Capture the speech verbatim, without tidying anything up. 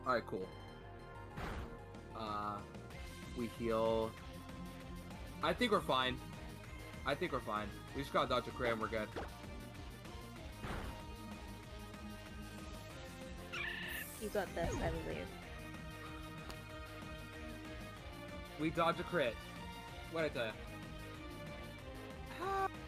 Alright, cool. Uh, we heal. I think we're fine. I think we're fine. We just gotta dodge a crit and we're good. You got this, I believe. We dodge a crit. What I tell ya?